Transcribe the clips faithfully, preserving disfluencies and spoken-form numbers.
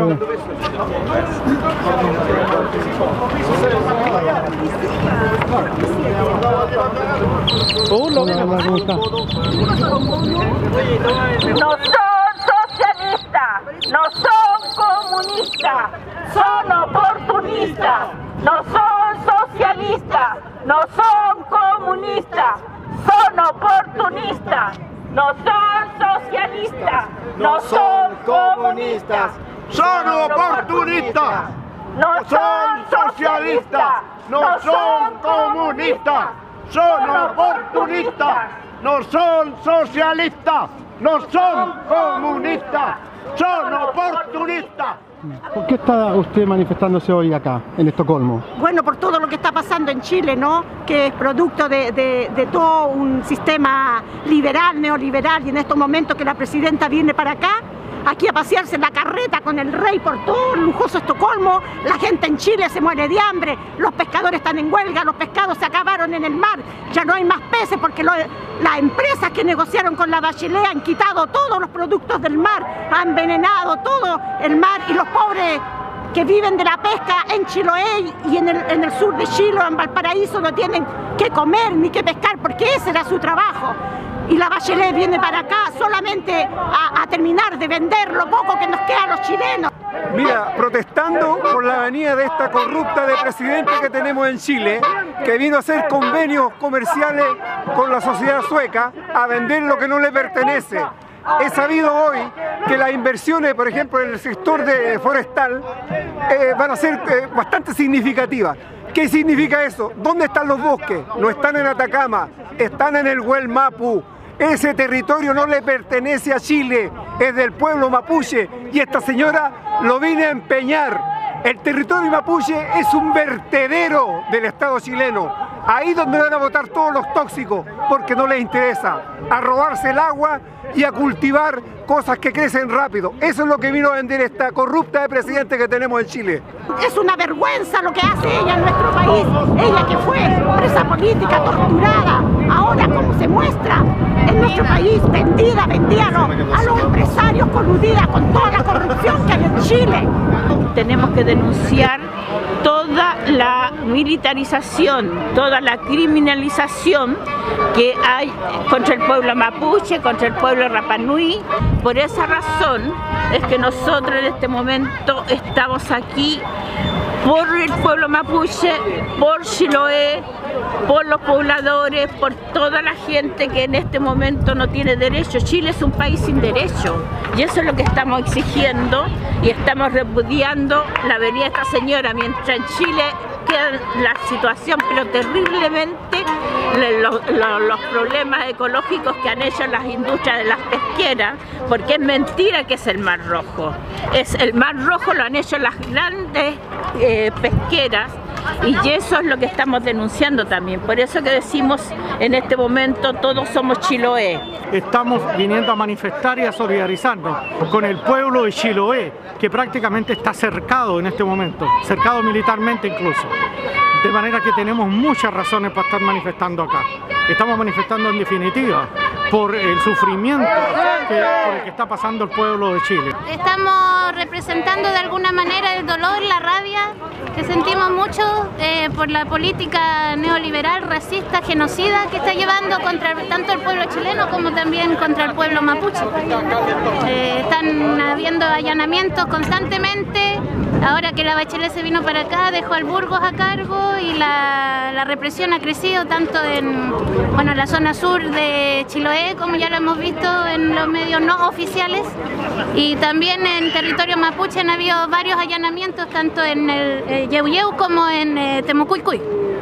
No son socialistas, no son comunistas, son oportunistas. No son socialistas, no son comunistas, son oportunistas. No son socialistas, no son comunistas, son oportunistas. No son socialistas, no son comunistas, son oportunistas. No son socialistas, no son comunistas, son oportunistas. ¿Por qué está usted manifestándose hoy acá, en Estocolmo? Bueno, por todo lo que está pasando en Chile, ¿no? Que es producto de, de, de todo un sistema liberal, neoliberal, y en estos momentos que la presidenta viene para acá, aquí a pasearse en la carreta con el rey por todo el lujoso Estocolmo. La gente en Chile se muere de hambre, los pescadores están en huelga, los pescados se acabaron en el mar, ya no hay más peces porque lo, las empresas que negociaron con la Bachelet han quitado todos los productos del mar, han envenenado todo el mar, y los pobres que viven de la pesca en Chiloé y en el, en el sur de Chile, en Valparaíso, no tienen que comer ni que pescar porque ese era su trabajo. Y la Bachelet viene para acá solamente a, a terminar de vender lo poco que nos queda a los chilenos. Mira, protestando por la venida de esta corrupta de presidente que tenemos en Chile, que vino a hacer convenios comerciales con la sociedad sueca a vender lo que no le pertenece. He sabido hoy que las inversiones, por ejemplo, en el sector de forestal, eh, van a ser eh, bastante significativas. ¿Qué significa eso? ¿Dónde están los bosques? No están en Atacama, están en el Huel Mapu. Ese territorio no le pertenece a Chile, es del pueblo mapuche, y esta señora lo viene a empeñar. El territorio mapuche es un vertedero del Estado chileno, ahí donde van a botar todos los tóxicos, porque no les interesa, a robarse el agua y a cultivar cosas que crecen rápido. Eso es lo que vino a vender esta corrupta de presidente que tenemos en Chile. Es una vergüenza lo que hace ella en nuestro país, ella que fue presa política, torturada, ahora como se muestra en nuestro país, vendida, vendida a los, a los empresarios, coludida con toda la corrupción que hay en Chile. Tenemos que denunciar toda la militarización, toda la criminalización que hay contra el pueblo mapuche, contra el pueblo Rapa Nui. Por esa razón es que nosotros en este momento estamos aquí por el pueblo mapuche, por Chiloé, por los pobladores, por toda la gente que en este momento no tiene derecho. Chile es un país sin derecho y eso es lo que estamos exigiendo y estamos repudiando la venida de esta señora, mientras en Chile queda la situación pero terriblemente los, los, los problemas ecológicos que han hecho las industrias de las pesqueras, porque es mentira que es el Mar Rojo. Es el Mar Rojo lo han hecho las grandes eh, pesqueras, y eso es lo que estamos denunciando también. Por eso que decimos en este momento todos somos Chiloé. Estamos viniendo a manifestar y a solidarizarnos con el pueblo de Chiloé, que prácticamente está cercado en este momento, cercado militarmente incluso. De manera que tenemos muchas razones para estar manifestando acá. Estamos manifestando en definitiva por el sufrimiento que, por el que está pasando el pueblo de Chile. Estamos representando de alguna manera el dolor, la rabia que sentimos mucho eh, por la política neoliberal, racista, genocida que está llevando contra tanto el pueblo chileno como también contra el pueblo mapuche. Eh, están habiendo allanamientos constantemente. Ahora que la Bachelet se vino para acá, dejó al Burgos a cargo y la, la represión ha crecido tanto en bueno, la zona sur de Chiloé, como ya lo hemos visto en los medios no oficiales, y también en territorio mapuche han habido varios allanamientos tanto en el eh, Yeuyeu como en eh, Temucuicui.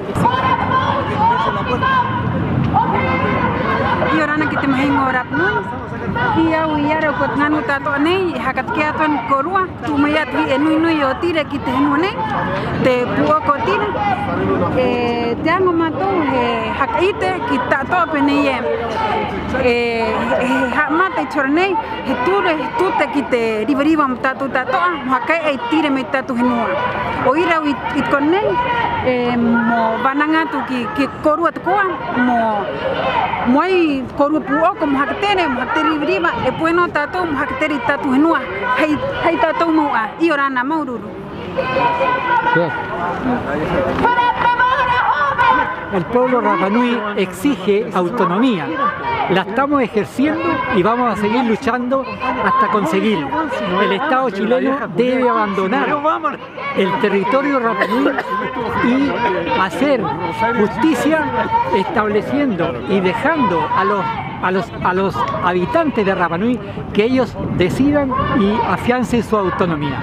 Yorana que te imagino rap no dia uyara ko nganu tato nei hakat kia ton korua tu mayat vi enu nu yo tire ki te nune te puo ko tire eh te amo mato eh hakite ki tato peneye eh ha mate chornei he ture tu te ki te riberiva tato tato hakai ai tire me tato henua oira it konei mo bananga tu ki ki korua tu koa mo moi korua puo ko mo haktere mo haktere riba e bueno tato mo haktere tatu henua hai hai tato mo a iorana maururu. El pueblo Rapanui exige autonomía. La estamos ejerciendo y vamos a seguir luchando hasta conseguirlo. El Estado chileno debe abandonar el territorio Rapanui y hacer justicia estableciendo y dejando a los, a los, a los habitantes de Rapanui que ellos decidan y afiancen su autonomía.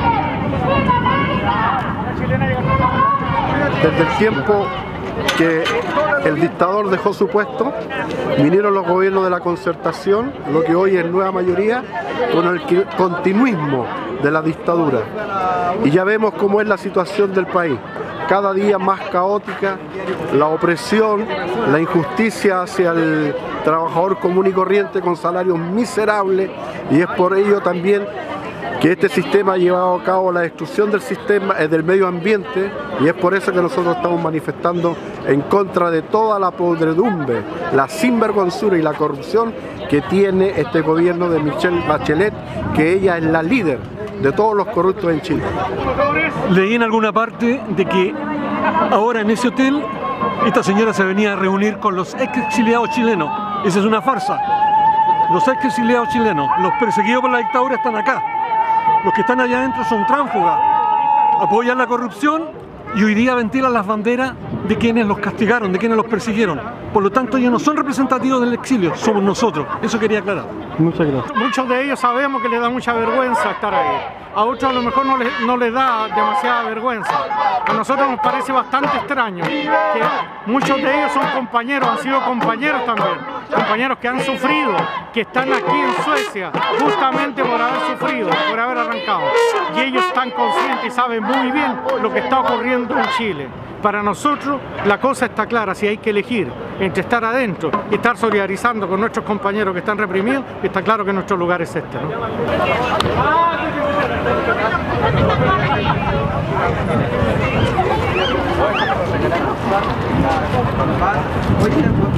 Desde el tiempo que el dictador dejó su puesto, vinieron los gobiernos de la concertación, lo que hoy es nueva mayoría, con el continuismo de la dictadura. Y ya vemos cómo es la situación del país, cada día más caótica, la opresión, la injusticia hacia el trabajador común y corriente con salarios miserables, y es por ello también que este sistema ha llevado a cabo la destrucción del sistema, eh, del medio ambiente, y es por eso que nosotros estamos manifestando en contra de toda la podredumbre, la sinvergonzura y la corrupción que tiene este gobierno de Michelle Bachelet, que ella es la líder de todos los corruptos en Chile. Leí en alguna parte de que ahora en ese hotel esta señora se venía a reunir con los ex exiliados chilenos. Esa es una farsa. Los ex exiliados chilenos, los perseguidos por la dictadura están acá. Los que están allá adentro son tránsfugas, apoyan la corrupción y hoy día ventilan las banderas de quienes los castigaron, de quienes los persiguieron. Por lo tanto, ellos no son representativos del exilio, somos nosotros. Eso quería aclarar. Muchas gracias. Muchos de ellos sabemos que les da mucha vergüenza estar ahí. A otros a lo mejor no les, no les da demasiada vergüenza. A nosotros nos parece bastante extraño que muchos de ellos son compañeros, han sido compañeros también. Compañeros que han sufrido, que están aquí en Suecia justamente por haber sufrido, por haber arrancado. Y ellos están conscientes y saben muy bien lo que está ocurriendo en Chile. Para nosotros la cosa está clara, si hay que elegir entre estar adentro y estar solidarizando con nuestros compañeros que están reprimidos, está claro que nuestro lugar es este, ¿no?